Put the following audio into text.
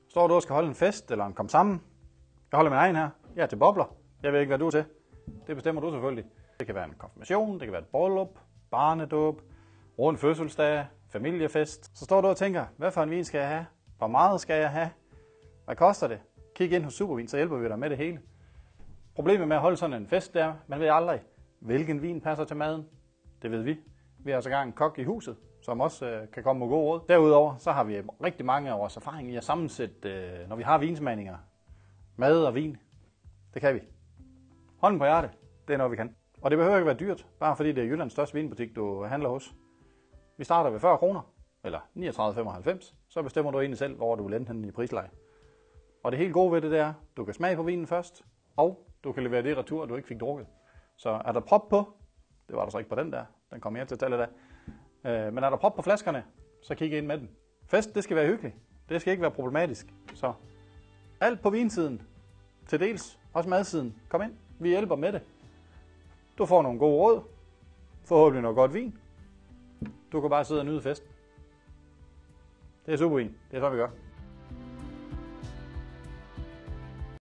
Står du og skal holde en fest eller en kom sammen? Jeg holder min egen her. Jeg er til bobler. Jeg ved ikke, hvad du er til. Det bestemmer du selvfølgelig. Det kan være en konfirmation, det kan være et bryllup, barnedåb, rund fødselsdag, familiefest. Så står du og tænker, hvad for en vin skal jeg have? Hvor meget skal jeg have? Hvad koster det? Kig ind hos Supervin, så hjælper vi dig med det hele. Problemet med at holde sådan en fest, det er, man ved aldrig, hvilken vin passer til maden. Det ved vi. Vi har sågar en kok i huset, som også kan komme med gode råd. Derudover så har vi rigtig mange af vores erfaring i at sammensætte, når vi har vinsmagninger, mad og vin. Det kan vi. Hånden på hjertet, det er noget vi kan. Og det behøver ikke være dyrt, bare fordi det er Jyllands største vinbutik, du handler hos. Vi starter ved 40 kroner, eller 39,95, så bestemmer du egentlig selv, hvor du vil ende henne i prisleje. Og det helt gode ved det er, du kan smage på vinen først, og du kan levere det retur, du ikke fik drukket. Så er der prop på, det var der så ikke på den der, den kommer jeg til at tale af. Men er der prop på flaskerne, så kig ind med den. Fest, det skal være hyggeligt. Det skal ikke være problematisk. Så alt på vinsiden, til dels også madsiden. Kom ind, vi hjælper med det. Du får nogle gode råd, forhåbentlig noget godt vin. Du kan bare sidde og nyde festen. Det er Supervin, det er sådan vi gør.